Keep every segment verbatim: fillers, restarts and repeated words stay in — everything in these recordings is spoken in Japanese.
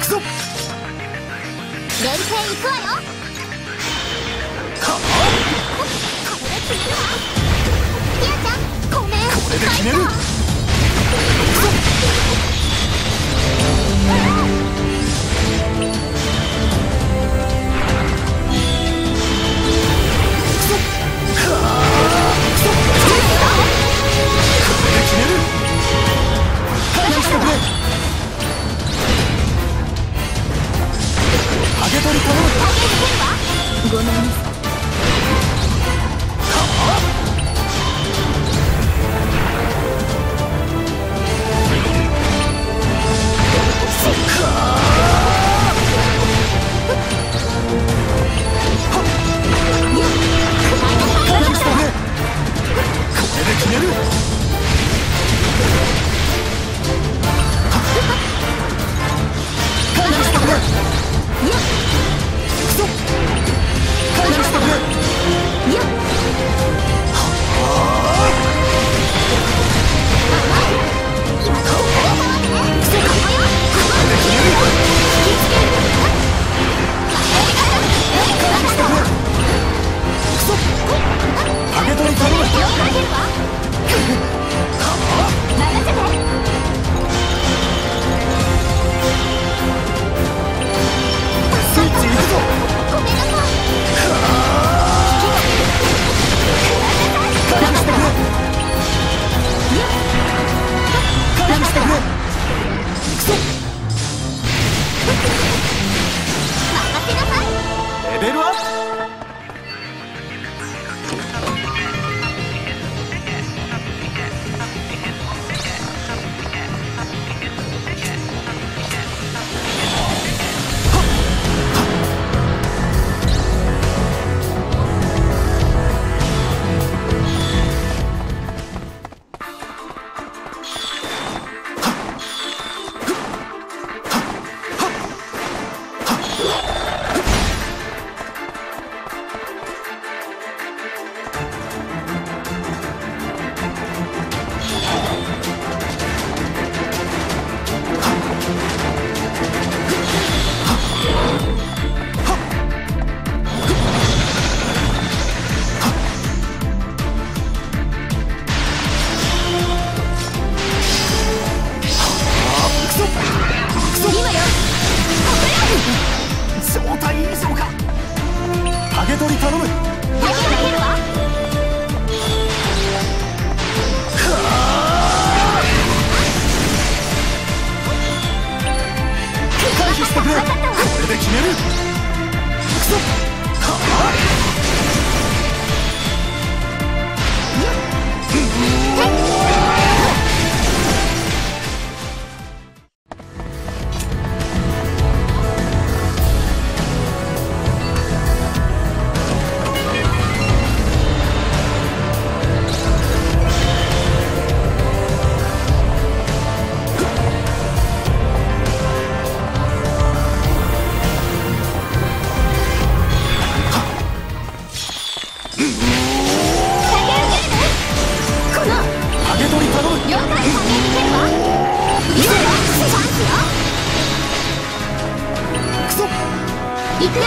くぞ。 連戦行くわよ。 はあ、 これで決めるわ。ティアちゃんごめん。 これで決める。くぞ。 ごめんなさい。 レベルアップ。状態異常か。影取り頼む。回避してくれ。これで決める。くそ。はあ。行くよ。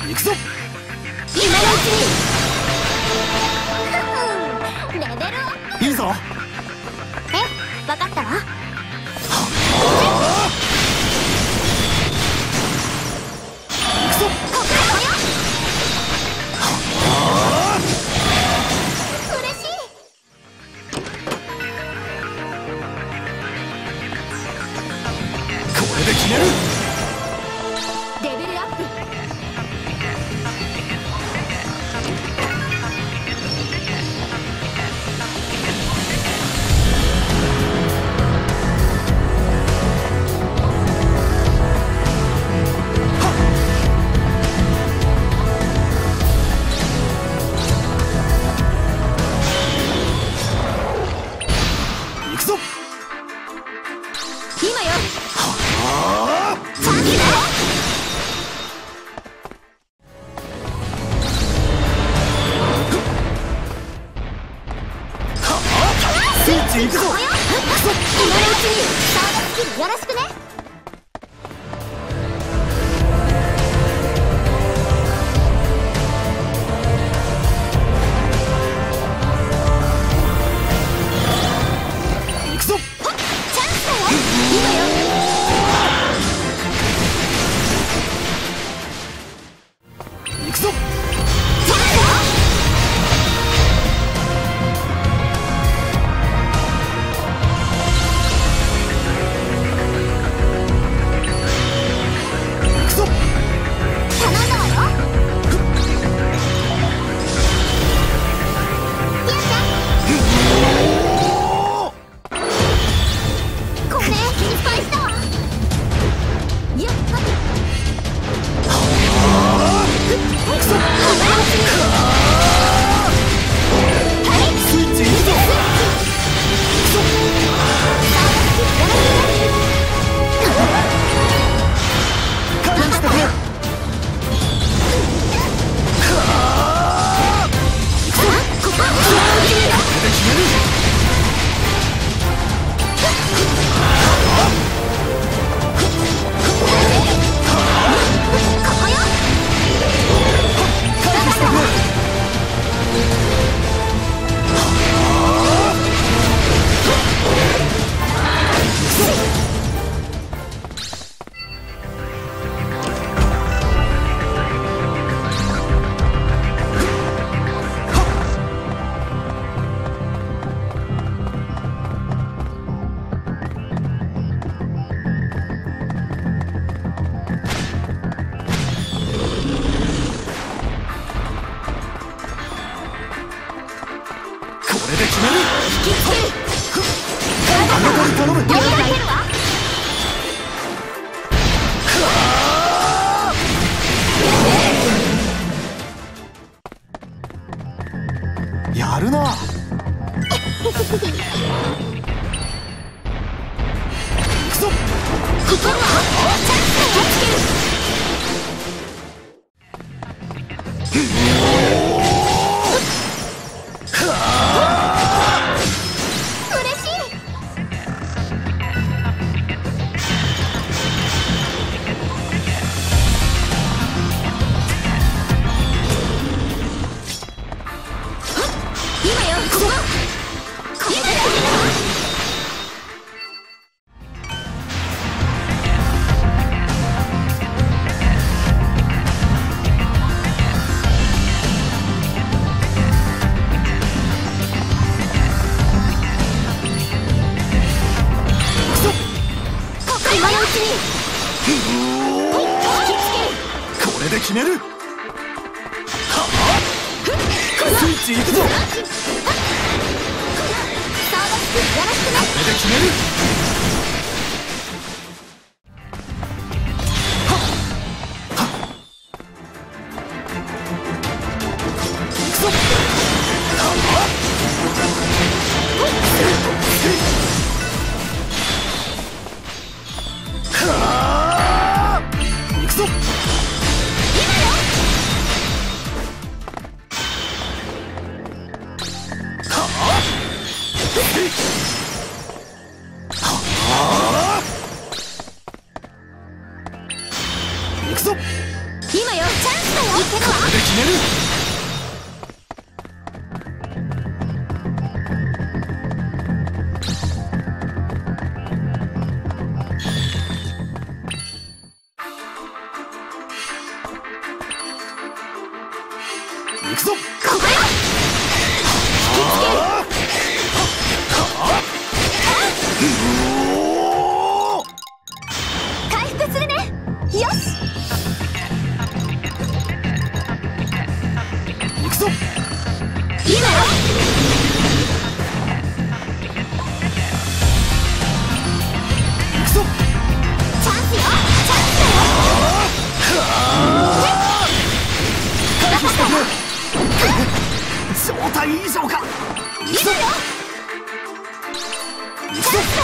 行くぞ。 今のうちにレベルアップ。 いいぞ。 え、わかったわ。 行くぞ。 ここよ。嬉しい。 これで決める。 レベルアップ。 行くぞ。 今よ。 はチャンスだよ。 スイッチ行くぞ。 ここよ。今のうちにサードスキルよろしくね。 行くぞ。 チャンスだよ。今よ。 行くぞ。 チャンスよ。 行くぞ。 頼んだわよ。ピアちゃん。これ失敗したわ。やっぱり。 行くぞ。スイッチ行くぞ。行くぞ。感謝してくれ。これで決める。感謝してくれ。これで決める。 引きつける。 あなたに頼む。 追いかけるわ。 やるな。行くぞ。 ここはチャンスだよ。つける。嬉しい。今よ。ここ。これで決めるわ。今のうちに。引きつける。 これで決める。スイッチ行くぞ。 サードスキルよろしくね。 これで決める。行くぞ。行くぞ。行くぞ。 今よ、チャンスだよ。いけるわ。 これで決める。行くぞ。 ここよ。引きつける。回復するね。よし。 行くぞ。 今よ。 行くぞ。 チャンスよ。チャンスだよ。 回避してくれ。状態異常か。行くぞ。行くぞ。 チャンスだよ。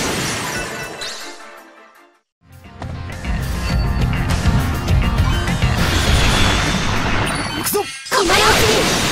行くぞ。 今のうちに。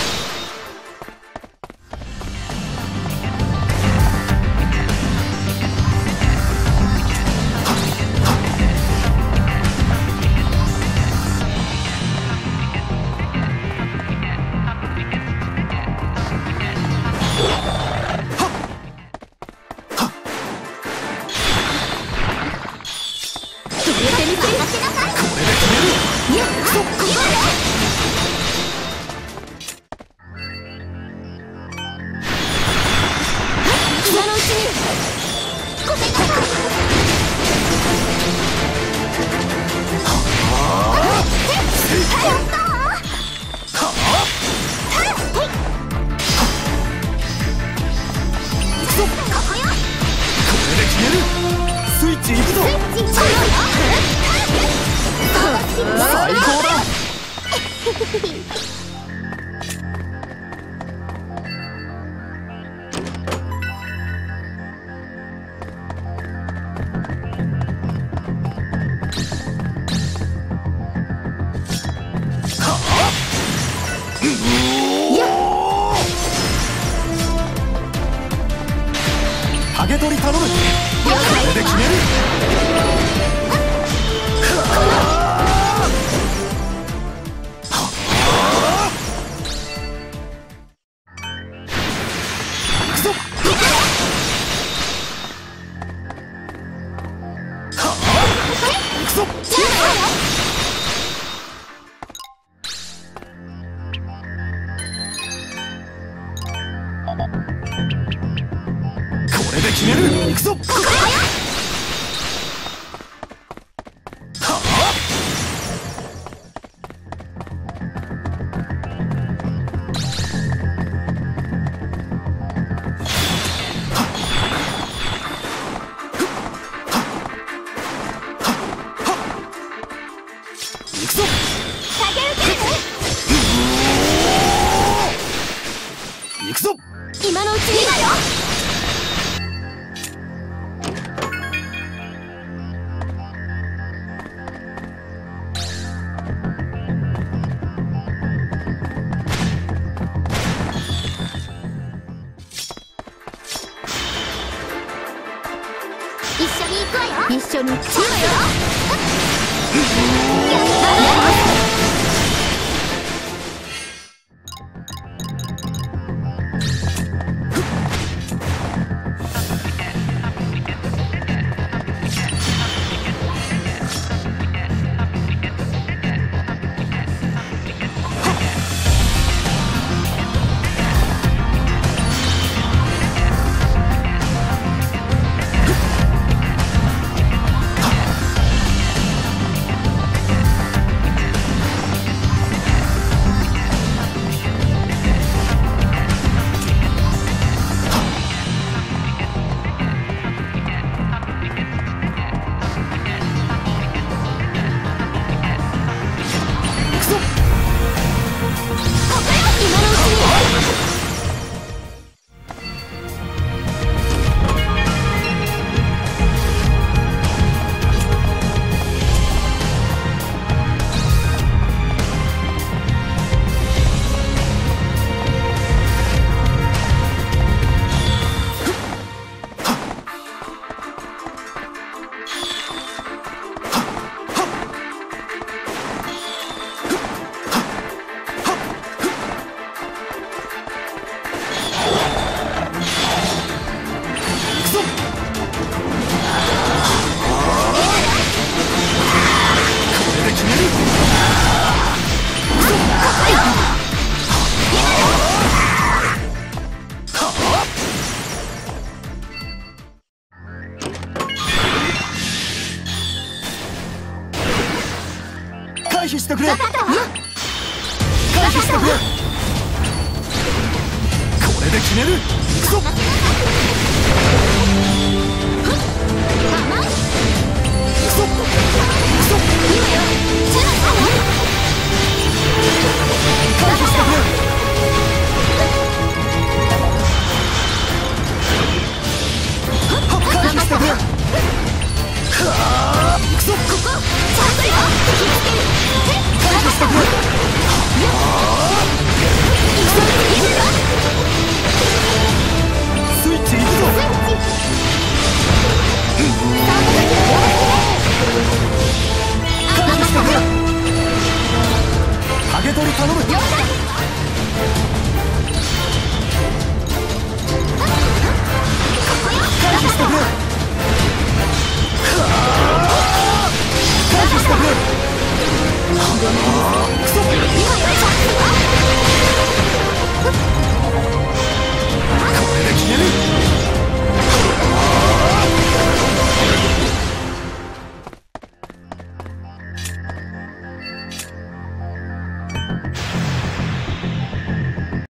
スイッチ行くぞ。最高だ。ハゲ取り頼む。これで決める。行くぞ。行くぞ。これで決める。行くぞ。行くぞ。行くぞ。 今のうちにだよ。一緒に行くわよ。一緒に行くわよ。 回避してくれ。 分かったわ。 回避してくれ。これで決める。くそ。受け取り頼む。了解。回避してくれ。回避してくれ。